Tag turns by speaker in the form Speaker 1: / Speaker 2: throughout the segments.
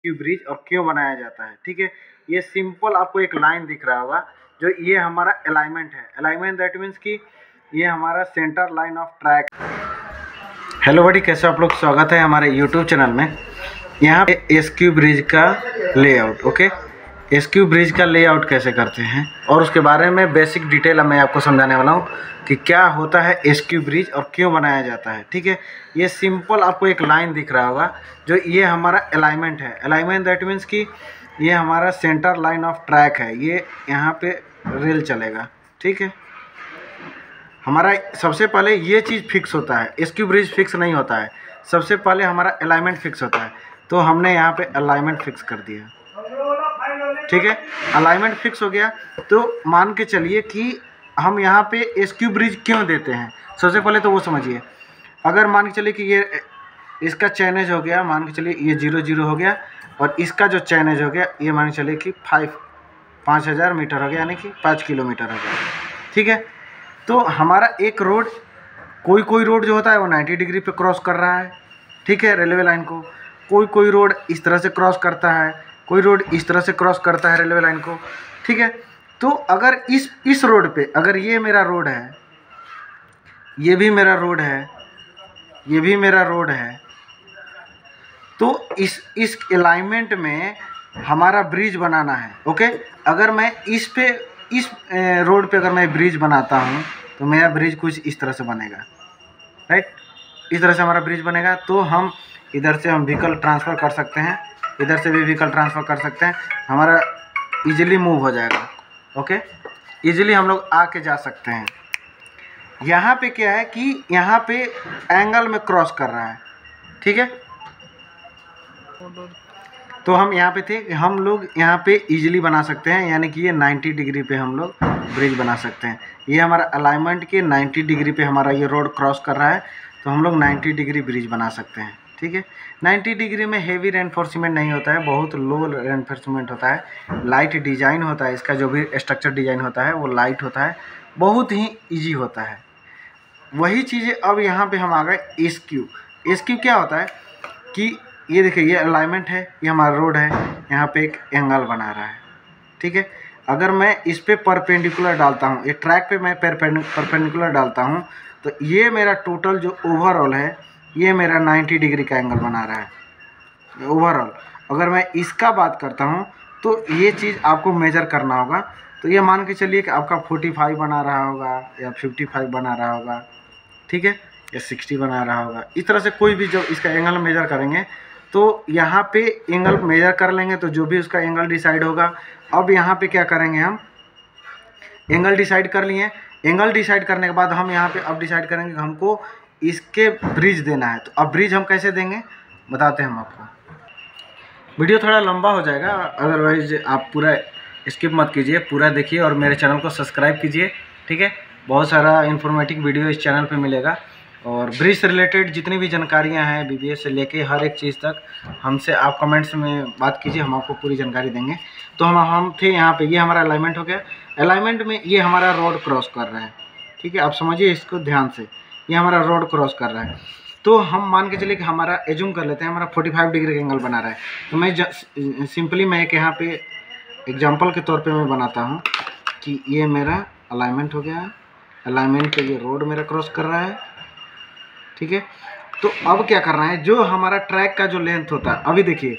Speaker 1: Bridge और क्यों बनाया जाता है। ठीक है, ये सिंपल आपको एक लाइन दिख रहा होगा, जो ये हमारा अलाइनमेंट है। अलाइनमेंट दैट मीन्स कि ये हमारा centre line of track. Hello बड़ी, कैसे आप लोग, स्वागत है हमारे यूट्यूब चैनल में। यहाँ पे एसक्यू ब्रिज का लेआउट। ओके, एसक्यू ब्रिज का लेआउट कैसे करते हैं और उसके बारे में बेसिक डिटेल मैं आपको समझाने वाला हूँ कि क्या होता है एसक्यू ब्रिज और क्यों बनाया जाता है। ठीक है, ये सिंपल आपको एक लाइन दिख रहा होगा, जो ये हमारा अलाइनमेंट है। अलाइनमेंट दैट मीन्स कि ये हमारा सेंटर लाइन ऑफ ट्रैक है। ये यहाँ पे रेल चलेगा। ठीक है, हमारा सबसे पहले ये चीज़ फिक्स होता है, एसक्यू ब्रिज फिक्स नहीं होता है। सबसे पहले हमारा अलाइनमेंट फिक्स होता है, तो हमने यहाँ पे अलाइनमेंट फिक्स कर दिया। ठीक है, अलाइनमेंट फिक्स हो गया तो मान के चलिए कि हम यहाँ पे एसक्यू ब्रिज क्यों देते हैं। सबसे पहले तो वो समझिए। अगर मान के चलिए कि ये इसका चैनेज हो गया, मान के चलिए ये 0-0 हो गया, और इसका जो चैनेज हो गया ये मान के चलिए कि 5000 मीटर हो गया, यानी कि 5 किलोमीटर हो गया। ठीक है, तो हमारा एक रोड, कोई रोड जो होता है वो 90 डिग्री पे क्रॉस कर रहा है। ठीक है, रेलवे लाइन को कोई रोड इस तरह से क्रॉस करता है, कोई रोड इस तरह से क्रॉस करता है रेलवे लाइन को। ठीक है, तो अगर इस रोड पे, अगर ये मेरा रोड है, ये भी मेरा रोड है, ये भी मेरा रोड है, तो इस अलाइनमेंट में हमारा ब्रिज बनाना है। ओके, अगर मैं इस रोड पे अगर मैं ब्रिज बनाता हूँ तो मेरा ब्रिज कुछ इस तरह से बनेगा। राइट, इस तरह से हमारा ब्रिज बनेगा, तो हम इधर से हम व्हीकल ट्रांसफ़र कर सकते हैं, इधर से भी व्हीकल ट्रांसफ़र कर सकते हैं, हमारा इजीली मूव हो जाएगा। ओके, इजीली हम लोग आके जा सकते हैं। यहाँ पे क्या है कि यहाँ पे एंगल में क्रॉस कर रहा है। ठीक है, तो हम यहाँ पे थे, हम लोग यहाँ पे इजीली बना सकते हैं, यानी कि ये 90 डिग्री पे हम लोग ब्रिज बना सकते हैं। ये हमारा अलाइनमेंट के 90 डिग्री पे हमारा ये रोड क्रॉस कर रहा है, तो हम लोग 90 डिग्री ब्रिज बना सकते हैं। ठीक है, 90 डिग्री में हेवी रेनफोर्समेंट नहीं होता है, बहुत लो रेनफोर्समेंट होता है, लाइट डिजाइन होता है, इसका जो भी स्ट्रक्चर डिजाइन होता है वो लाइट होता है, बहुत ही इजी होता है। वही चीज़ें अब यहाँ पे हम आ गए एसक्यू। एसक्यू क्या होता है कि ये देखिए, ये अलाइनमेंट है, ये हमारा रोड है, यहाँ पे एक एंगल बना रहा है। ठीक है, अगर मैं इस पे परपेंडिकुलर डालता हूँ, ये ट्रैक पे मैं परपेंडिकुलर डालता हूँ, तो ये मेरा टोटल जो ओवरऑल है, ये मेरा 90 डिग्री का एंगल बना रहा है ओवरऑल। अगर मैं इसका बात करता हूँ तो ये चीज़ आपको मेजर करना होगा। तो ये मान के चलिए कि आपका 45 बना रहा होगा या 55 बना रहा होगा। ठीक है, या 60 बना रहा होगा। इस तरह से कोई भी जब इसका एंगल मेजर करेंगे तो यहाँ पे एंगल मेजर कर लेंगे, तो जो भी उसका एंगल डिसाइड होगा। अब यहाँ पे क्या करेंगे, हम एंगल डिसाइड कर लिए। एंगल डिसाइड करने के बाद हम यहाँ पे अब डिसाइड करेंगे कि हमको इसके ब्रिज देना है। तो अब ब्रिज हम कैसे देंगे बताते हैं हम आपको। वीडियो थोड़ा लंबा हो जाएगा, अदरवाइज आप पूरा स्किप मत कीजिए, पूरा देखिए और मेरे चैनल को सब्सक्राइब कीजिए। ठीक है, बहुत सारा इन्फॉर्मेटिव वीडियो इस चैनल पे मिलेगा, और ब्रिज से रिलेटेड जितनी भी जानकारियां हैं, बीबीए से लेके हर एक चीज़ तक हमसे आप कमेंट्स में बात कीजिए, हम आपको पूरी जानकारी देंगे। तो हम थे यहाँ पे, ये हमारा अलाइनमेंट हो गया। अलाइनमेंट में ये हमारा रोड क्रॉस कर रहा है। ठीक है, आप समझिए इसको ध्यान से, ये हमारा रोड क्रॉस कर रहा है। तो हम मान के चलिए कि हमारा एज्यूम कर लेते हैं, हमारा 45 डिग्री का एंगल बना रहा है। तो मैं सिंपली मैं एक यहाँ पे एग्जांपल के तौर पे मैं बनाता हूँ कि ये मेरा अलाइनमेंट हो गया है, अलाइनमेंट पे ये रोड मेरा क्रॉस कर रहा है। ठीक है, तो अब क्या करना है, जो हमारा ट्रैक का जो लेंथ होता है, अभी देखिए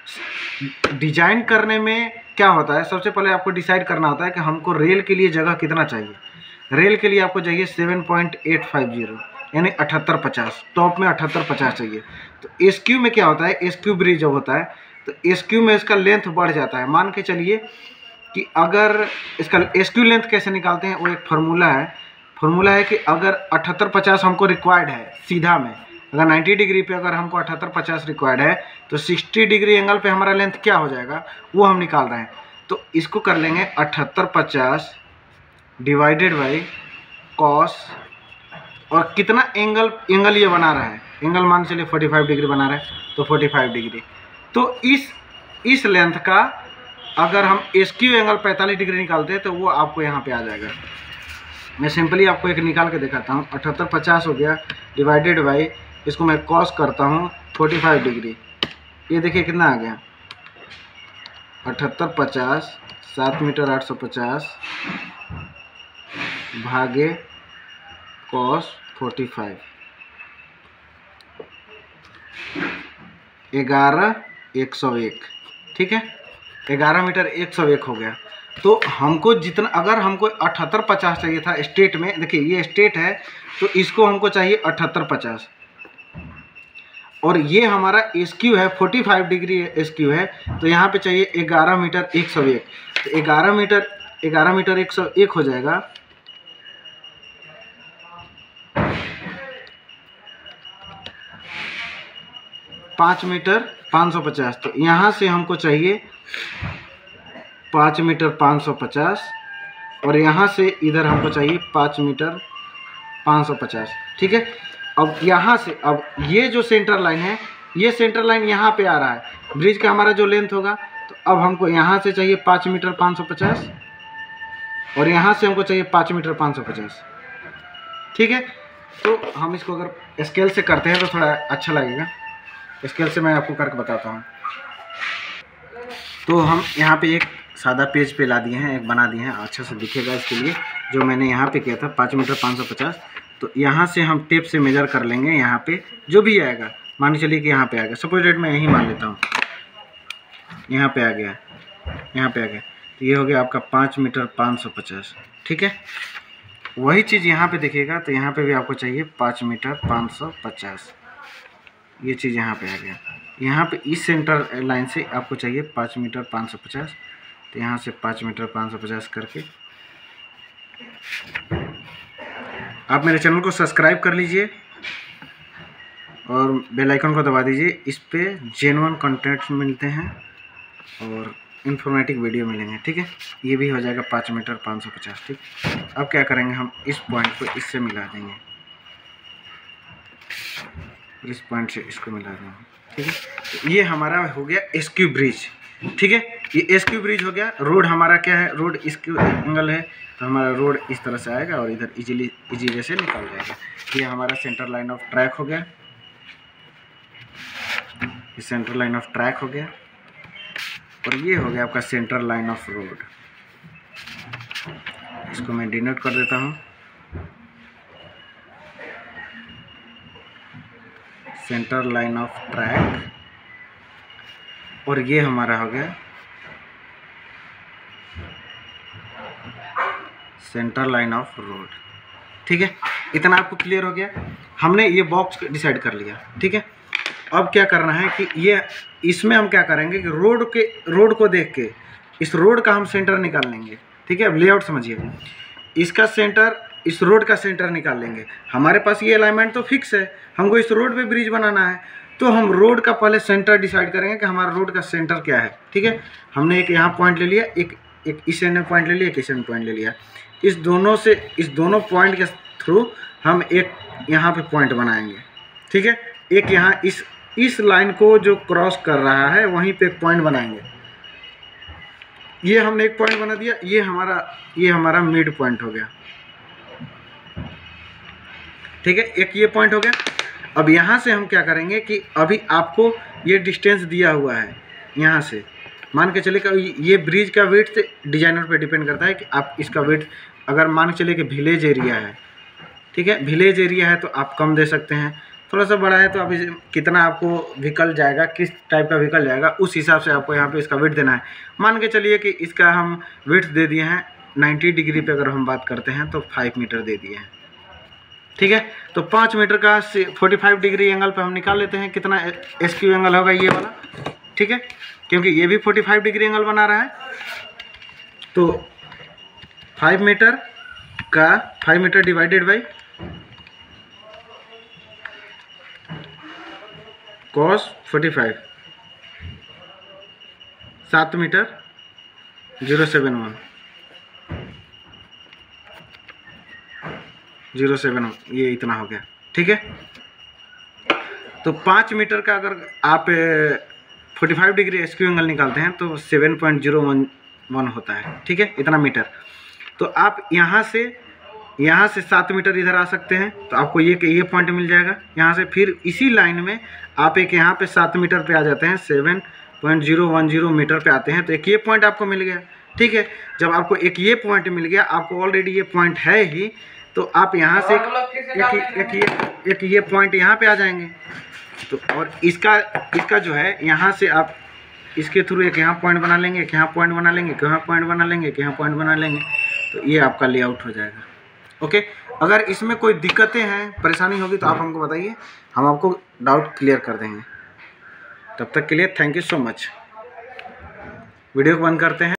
Speaker 1: डिजाइन करने में क्या होता है, सबसे पहले आपको डिसाइड करना होता है कि हमको रेल के लिए जगह कितना चाहिए। रेल के लिए आपको चाहिए 7.850, यानी 7850, टॉप में 7850 चाहिए। तो एसक्यू में क्या होता है, एसक्यू ब्रिज जब होता है तो एसक्यू में इसका लेंथ बढ़ जाता है। मान के चलिए कि अगर इसका एसक्यू लेंथ कैसे निकालते हैं, वो एक फार्मूला है कि अगर 7850 हमको रिक्वायर्ड है सीधा में, अगर 90 डिग्री पे अगर हमको 7850 रिक्वायर्ड है, तो 60 डिग्री एंगल पे हमारा लेंथ क्या हो जाएगा वो हम निकाल रहे हैं। तो इसको कर लेंगे 7850 डिवाइडेड बाई कॉस, और कितना एंगल ये बना रहा है, एंगल मान चलिए 45 डिग्री बना रहा है, तो 45 डिग्री। तो इस लेंथ का अगर हम एसक्यू एंगल 45 डिग्री निकालते हैं तो वो आपको यहाँ पे आ जाएगा। मैं सिंपली आपको एक निकाल के दिखाता हूँ। 7850 हो गया डिवाइडेड बाई, इसको मैं कॉस करता हूँ 45 डिग्री, ये देखिए कितना आ गया 7850 7 मीटर 850 भागे cos 45 11,101। ठीक है, 11 मीटर 101 हो गया। तो हमको जितना, अगर हमको 7850 चाहिए था स्ट्रेट में, देखिए ये स्ट्रेट है तो इसको हमको चाहिए 7850, और ये हमारा एसक्यू है 45 डिग्री एसक्यू है, तो यहाँ पे चाहिए 11 मीटर 101। तो 11 मीटर 101 हो जाएगा 5 मीटर 550। तो यहाँ से हमको चाहिए 5 मीटर 550, और यहाँ से इधर हमको चाहिए 5 मीटर 550। ठीक है, अब यहाँ से, अब ये जो सेंटर लाइन है, ये सेंटर लाइन यहाँ पे आ रहा है, ब्रिज का हमारा जो लेंथ होगा, तो अब हमको यहाँ से चाहिए 5 मीटर 550, और यहाँ से हमको चाहिए 5 मीटर 550। ठीक है, तो हम इसको अगर स्केल से करते हैं तो थोड़ा अच्छा लगेगा। स्केल से मैं आपको करके बताता हूँ। तो हम यहाँ पे एक सादा पेज पे ला दिए हैं, एक बना दिए हैं, अच्छा से दिखेगा इसके लिए, जो मैंने यहाँ पे किया था 5 मीटर 550। तो यहाँ से हम टेप से मेजर कर लेंगे, यहाँ पे जो भी आएगा, मान के चलिए कि यहाँ पे आ गया, सपोज डेट मैं यही मान लेता हूँ, यहाँ पे आ गया, यहाँ पे आ गया, तो ये हो गया आपका 5 मीटर 550। ठीक है, वही चीज़ यहाँ पे देखिएगा, तो यहाँ पे भी आपको चाहिए 5 मीटर 550, ये चीज़ यहाँ पे आ गया। यहाँ पे इस सेंटर लाइन से आपको चाहिए 5 मीटर 550, तो यहाँ से 5 मीटर 550 करके आप मेरे चैनल को सब्सक्राइब कर लीजिए और बेल आइकन को दबा दीजिए। इस पे जेन्युइन कंटेंट मिलते हैं और इन्फॉर्मेटिव वीडियो मिलेंगे। ठीक है, ये भी हो जाएगा 5 मीटर 550। ठीक, अब क्या करेंगे, हम इस पॉइंट को इससे मिला देंगे, इस पॉइंट से इसको मिला देंगे। ठीक है, तो ये हमारा हो गया एसक्यू ब्रिज। ठीक है, ये एसक्यू ब्रिज हो गया। रोड हमारा क्या है, रोड इसक्यू एंगल है, तो हमारा रोड इस तरह से आएगा और इधर इजी वे से निकल जाएगा। ये हमारा सेंटर लाइन ऑफ ट्रैक हो गया, ये सेंटर लाइन ऑफ ट्रैक हो गया, और ये हो गया आपका सेंटर लाइन ऑफ रोड। इसको मैं डिनोट कर देता हूँ, सेंटर लाइन ऑफ ट्रैक, और ये हमारा हो गया सेंटर लाइन ऑफ रोड। ठीक है, इतना आपको क्लियर हो गया। हमने ये बॉक्स डिसाइड कर लिया। ठीक है, अब क्या करना है कि ये इसमें हम क्या करेंगे कि रोड को देख के इस रोड का हम सेंटर निकाल लेंगे। ठीक है, अब लेआउट समझिए, इसका सेंटर, इस रोड का सेंटर निकाल लेंगे। हमारे पास ये अलाइनमेंट तो फिक्स है, हमको इस रोड पे ब्रिज बनाना है, तो हम रोड का पहले सेंटर डिसाइड करेंगे कि हमारा रोड का सेंटर क्या है। ठीक है, हमने एक यहाँ पॉइंट ले लिया, एक इस एंड में पॉइंट ले लिया, एक इस एंड में पॉइंट ले लिया। इस दोनों पॉइंट के थ्रू हम एक यहाँ पे पॉइंट बनाएंगे। ठीक है, एक यहाँ इस लाइन को जो क्रॉस कर रहा है वहीं पे एक पॉइंट बनाएंगे। ये हमने एक पॉइंट बना दिया, ये हमारा मिड पॉइंट हो गया। ठीक है, एक ये पॉइंट हो गया। अब यहाँ से हम क्या करेंगे कि अभी आपको ये डिस्टेंस दिया हुआ है, यहाँ से मान के चले कि ये ब्रिज का वेट डिजाइनर पे डिपेंड करता है कि आप इसका वेट, अगर मान के चले कि विलेज एरिया है, ठीक है, विलेज एरिया है तो आप कम दे सकते हैं, थोड़ा सा बड़ा है तो आप कितना आपको व्हीकल जाएगा, किस टाइप का व्हीकल जाएगा, उस हिसाब से आपको यहाँ पे इसका वेट देना है। मान के चलिए कि इसका हम वेट दे दिए हैं 90 डिग्री पे, अगर हम बात करते हैं तो 5 मीटर दे दिए हैं। ठीक है, तो 5 मीटर का 45 डिग्री एंगल पे हम निकाल लेते हैं कितना एसक्यू एंगल होगा ये वाला। ठीक है, क्योंकि ये भी 45 डिग्री एंगल बना रहा है, तो 5 metre divided by cos 45, 7 metre 071 ये इतना हो गया। ठीक है, तो 5 मीटर का अगर आप 45 डिग्री एसक्यू एंगल निकालते हैं तो 7.011 होता है। ठीक है, इतना मीटर। तो आप यहाँ से 7 मीटर इधर आ सकते हैं, तो आपको ये पॉइंट मिल जाएगा। यहाँ से फिर इसी लाइन में आप एक यहाँ पे 7 मीटर पे आ जाते हैं, 0.010 मीटर पे आते हैं। तो एक ये पॉइंट आपको मिल गया, ठीक है। जब आपको एक ये पॉइंट मिल गया, आपको ऑलरेडी ये पॉइंट है ही, तो आप यहाँ से एक ये पॉइंट यहाँ पे आ जाएंगे। तो और इसका जो है यहाँ से आप इसके थ्रू एक यहाँ पॉइंट बना लेंगे, एक यहाँ पॉइंट बना लेंगे, एक यहाँ पॉइंट बना लेंगे, एक यहाँ पॉइंट बना लेंगे। तो ये आपका लेआउट हो जाएगा। ओके, अगर इसमें कोई दिक्कतें हैं, परेशानी होगी तो आप हमको बताइए, हम आपको डाउट क्लियर कर देंगे। तब तक के लिए thank you so much. Video को बंद करते हैं।